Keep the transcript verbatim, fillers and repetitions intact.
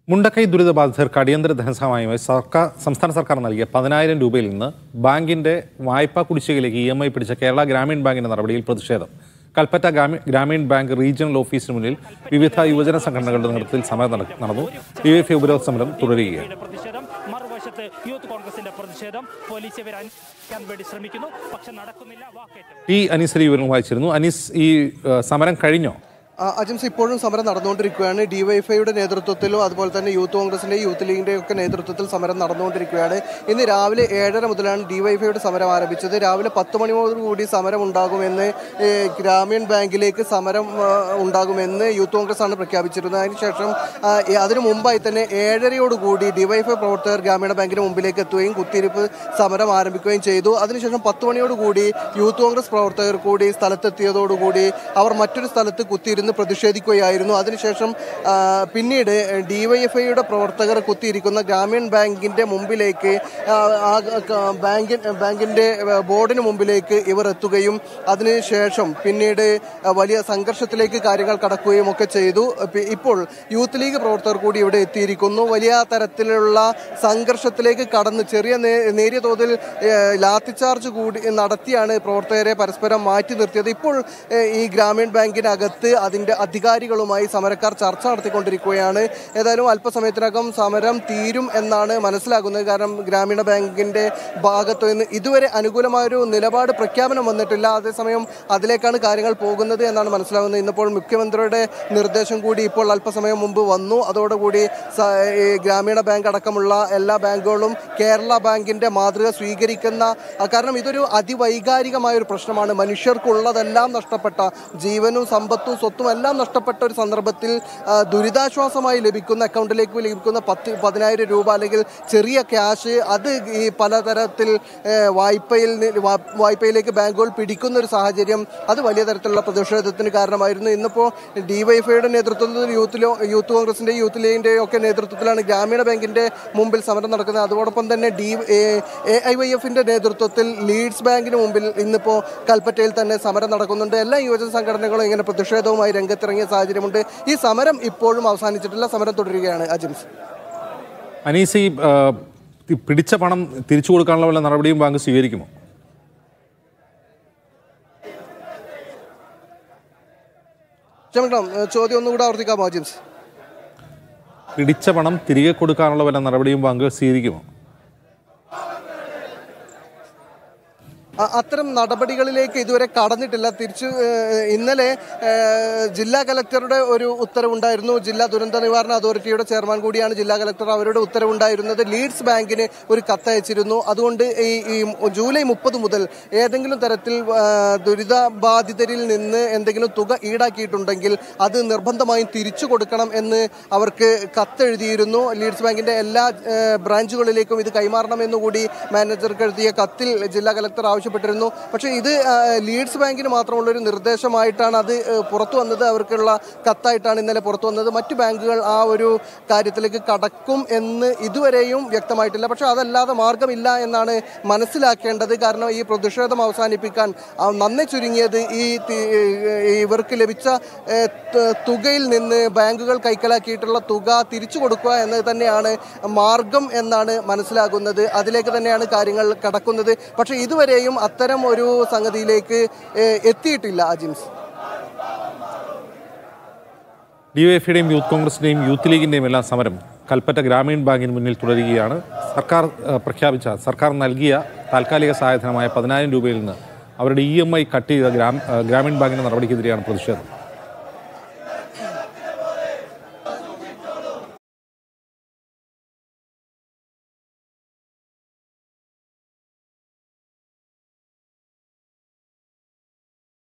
മുണ്ടക്കൈ ദുരിതബാധിതർക്ക് അടിയന്തര ധനസഹായമായി സർക്കാർ സംസ്ഥാന സർക്കാർ നൽകിയ പതിനായിരം രൂപയിൽ നിന്ന് ബാങ്കിന്റെ വായ്പാ കുടിശ്ശികയിലേക്ക് ഇ എം ഐ പിടിച്ച കേരള ഗ്രാമീൺ ബാങ്കിന്റെ നടപടിയിൽ പ്രതിഷേധം. കൽപ്പറ്റ ഗ്രാമീൺ ബാങ്ക് റീജിയണൽ ഓഫീസിന് മുന്നിൽ വിവിധ യുവജന സംഘടനകളുടെ നേതൃത്വത്തിൽ സമരം നടന്നു. ഡിവൈഎഫ്ഐ ഉപരോധ സമരം തുടരുകയാണ്. ടി അനീസ് വിവരം വായിച്ചിരുന്നു. അനീസ്, ഈ സമരം കഴിഞ്ഞോ? അജിംസ്, ഇപ്പോഴും സമരം നടന്നുകൊണ്ടിരിക്കുകയാണ്. ഡിവൈഎഫ്ഐയുടെ നേതൃത്വത്തിലും അതുപോലെ തന്നെ യൂത്ത് കോൺഗ്രസിൻ്റെയും യൂത്ത് ലീഗിൻ്റെയും ഒക്കെ നേതൃത്വത്തിൽ സമരം നടന്നുകൊണ്ടിരിക്കുകയാണ്. ഇന്ന് രാവിലെ ഏഴര മുതലാണ് ഡിവൈഎഫ്ഐയുടെ സമരം ആരംഭിച്ചത്. രാവിലെ പത്ത് മണിയോടുകൂടി സമരം ഉണ്ടാകുമെന്ന് ഗ്രാമീൺ ബാങ്കിലേക്ക് സമരം ഉണ്ടാകുമെന്ന് യൂത്ത് കോൺഗ്രസ് ആണ് പ്രഖ്യാപിച്ചിരുന്നത്. അതിനുശേഷം അതിനു മുമ്പായി തന്നെ ഏഴരയോടുകൂടി ഡിവൈഎഫ്ഐ പ്രവർത്തകർ ഗ്രാമീണ ബാങ്കിന് മുമ്പിലേക്ക് എത്തുകയും കുത്തിയിരിപ്പ് സമരം ആരംഭിക്കുകയും ചെയ്തു. അതിനുശേഷം പത്ത് മണിയോടുകൂടി യൂത്ത് കോൺഗ്രസ് പ്രവർത്തകർ കൂടി സ്ഥലത്തെത്തിയതോടുകൂടി അവർ മറ്റൊരു സ്ഥലത്ത് കുത്തിയിരുന്ന് പ്രതിഷേധിക്കുകയായിരുന്നു. അതിനുശേഷം പിന്നീട് ഡിവൈഎഫ്ഐയുടെ പ്രവർത്തകർ കുത്തിയിരിക്കുന്ന ഗ്രാമീൺ ബാങ്കിന്റെ മുമ്പിലേക്ക് ബാങ്കി ബാങ്കിന്റെ ബോർഡിന് മുമ്പിലേക്ക് ഇവർ എത്തുകയും അതിനുശേഷം പിന്നീട് വലിയ സംഘർഷത്തിലേക്ക് കാര്യങ്ങൾ കടക്കുകയും ഒക്കെ ചെയ്തു. ഇപ്പോൾ യൂത്ത് ലീഗ് പ്രവർത്തകർ കൂടി ഇവിടെ എത്തിയിരിക്കുന്നു. വലിയ തരത്തിലുള്ള സംഘർഷത്തിലേക്ക് കടന്ന് ചെറിയ നേരിയ തോതിൽ ലാത്തിച്ചാർജ് കൂടി നടത്തിയാണ് പ്രവർത്തകരെ പരസ്പരം മാറ്റി നിർത്തിയത്. ഇപ്പോൾ ഈ ഗ്രാമീൺ ബാങ്കിനകത്ത് അതിൻ്റെ അധികാരികളുമായി സമരക്കാർ ചർച്ച നടത്തിക്കൊണ്ടിരിക്കുകയാണ്. ഏതായാലും അല്പസമയത്തിനകം സമരം തീരും എന്നാണ് മനസ്സിലാകുന്നത്. കാരണം ഗ്രാമീണ ബാങ്കിൻ്റെ ഭാഗത്തു നിന്ന് ഇതുവരെ അനുകൂലമായൊരു നിലപാട് പ്രഖ്യാപനം വന്നിട്ടില്ല. അതേസമയം അതിലേക്കാണ് കാര്യങ്ങൾ പോകുന്നത് എന്നാണ് മനസ്സിലാകുന്നത്. ഇന്നിപ്പോൾ മുഖ്യമന്ത്രിയുടെ നിർദ്ദേശം കൂടി ഇപ്പോൾ അല്പസമയം മുമ്പ് വന്നു. അതോടുകൂടി ഗ്രാമീണ ബാങ്ക് അടക്കമുള്ള എല്ലാ ബാങ്കുകളും കേരള ബാങ്കിൻ്റെ മാതൃക സ്വീകരിക്കുന്ന, കാരണം ഇതൊരു അതിവൈകാരികമായൊരു പ്രശ്നമാണ്. മനുഷ്യർക്കുള്ളതെല്ലാം നഷ്ടപ്പെട്ട, ജീവനും സമ്പത്തും സ്വത്തും എല്ലാം നഷ്ടപ്പെട്ട ഒരു സന്ദർഭത്തിൽ ദുരിതാശ്വാസമായി ലഭിക്കുന്ന, അക്കൗണ്ടിലേക്ക് ലഭിക്കുന്ന പത്ത് പതിനായിരം രൂപ അല്ലെങ്കിൽ ചെറിയ ക്യാഷ്, അത് ഈ പലതരത്തിൽ വായ്പയിൽ വായ്പയിലേക്ക് ബാങ്കുകൾ പിടിക്കുന്ന ഒരു സാഹചര്യം, അത് വലിയ തരത്തിലുള്ള പ്രതിഷേധത്തിന് കാരണമായിരുന്നു. ഇന്നിപ്പോൾ ഡിവൈഎഫ്ഐയുടെ നേതൃത്വത്തിൽ യൂത്തിലോ യൂത്ത് കോൺഗ്രസിൻ്റെയും യൂത്ത് ലീഗിൻ്റെയും ഒക്കെ നേതൃത്വത്തിലാണ് ഗ്രാമീണ ബാങ്കിൻ്റെ മുമ്പിൽ സമരം നടക്കുന്നത്. അതോടൊപ്പം തന്നെ ഡി എ ഐ വൈ എഫിൻ്റെ നേതൃത്വത്തിൽ ലീഡ്സ് ബാങ്കിന് മുമ്പിൽ ഇന്നിപ്പോൾ കൽപ്പറ്റയിൽ തന്നെ സമരം നടക്കുന്നുണ്ട്. എല്ലാ യുവജന സംഘടനകളും ഇങ്ങനെ പ്രതിഷേധവുമായി രംഗത്തിറങ്ങിയ സാഹചര്യമുണ്ട്. ഈ സമരം ഇപ്പോഴും അവസാനിച്ചിട്ടില്ല, സമരം തുടരുകയാണ്. അജിംസ്, അനീസ്, ഈ പിടിച്ച പണം തിരിച്ചു കൊടുക്കാനുള്ള വല്ല നടപടിയും ബാങ്ക് സ്വീകരിക്കുമോ? ക്ഷമിക്കണം, ചോദ്യം ഒന്നുകൂടെ ആവർത്തിക്കാമോ അജിംസ്? പിടിച്ച പണം തിരികെ കൊടുക്കാനുള്ള വല്ല നടപടിയും ബാങ്ക് സ്വീകരിക്കുമോ? അത്തരം നടപടികളിലേക്ക് ഇതുവരെ കടന്നിട്ടില്ല. തിരിച്ച് ഇന്നലെ ജില്ലാ കലക്ടറുടെ ഒരു ഉത്തരവുണ്ടായിരുന്നു. ജില്ലാ ദുരന്ത നിവാരണ അതോറിറ്റിയുടെ ചെയർമാൻ കൂടിയാണ് ജില്ലാ കലക്ടർ. അവരുടെ ഉത്തരവുണ്ടായിരുന്നത് ലീഡ്സ് ബാങ്കിന് ഒരു കത്തയച്ചിരുന്നു. അതുകൊണ്ട് ഈ ജൂലൈ മുപ്പത് മുതൽ ഏതെങ്കിലും തരത്തിൽ ദുരിതബാധിതരിൽ നിന്ന് എന്തെങ്കിലും തുക ഈടാക്കിയിട്ടുണ്ടെങ്കിൽ അത് നിർബന്ധമായും തിരിച്ചു കൊടുക്കണം എന്ന് അവർക്ക് കത്തെഴുതിയിരുന്നു. ലീഡ്സ് ബാങ്കിന്റെ എല്ലാ ബ്രാഞ്ചുകളിലേക്കും ഇത് കൈമാറണമെന്നുകൂടി മാനേജർക്ക് എഴുതിയ കത്തിൽ ജില്ലാ കലക്ടർ ആവശ്യപ്പെട്ടു പ്പെട്ടിരുന്നു. പക്ഷേ ഇത് ലീഡ്സ് ബാങ്കിന് മാത്രമുള്ളൊരു നിർദ്ദേശമായിട്ടാണ് അത് പുറത്തു വന്നത്. അവർക്കുള്ള കത്തായിട്ടാണ് ഇന്നലെ പുറത്തു വന്നത്. മറ്റു ബാങ്കുകൾ ആ ഒരു കാര്യത്തിലേക്ക് കടക്കും എന്ന് ഇതുവരെയും വ്യക്തമായിട്ടില്ല. പക്ഷേ അതല്ലാതെ മാർഗമില്ല എന്നാണ് മനസ്സിലാക്കേണ്ടത്. കാരണം ഈ പ്രതിഷേധം അവസാനിപ്പിക്കാൻ നന്നേ ചുരുങ്ങിയത് ഈ ഇവർക്ക് ലഭിച്ച തുകയിൽ നിന്ന് ബാങ്കുകൾ കൈക്കലാക്കിയിട്ടുള്ള തുക തിരിച്ചു കൊടുക്കുക എന്നത് തന്നെയാണ് മാർഗം എന്നാണ് മനസ്സിലാകുന്നത്. അതിലേക്ക് തന്നെയാണ് കാര്യങ്ങൾ കടക്കുന്നത്. പക്ഷേ ഇതുവരെയും അത്തരം ഒരു സംഗതിയിലേക്ക് എത്തിയിട്ടില്ല. അജിംസ്, ഡിവൈഎഫ്ഐയുടെയും യൂത്ത് കോൺഗ്രസിന്റെയും യൂത്ത് ലീഗിന്റെയും എല്ലാം സമരം കൽപ്പറ്റ ഗ്രാമീൺ ബാങ്കിന് മുന്നിൽ തുടരുകയാണ്. സർക്കാർ പ്രഖ്യാപിച്ച, സർക്കാർ നൽകിയ താൽക്കാലിക സഹായധനമായ പതിനായിരം രൂപയിൽ നിന്ന് അവരുടെ ഇ എം ഐ കട്ട് ചെയ്ത ഗ്രാമീൺ ബാങ്കിന്റെ നടപടിക്കെതിരെയാണ് പ്രതിഷേധം.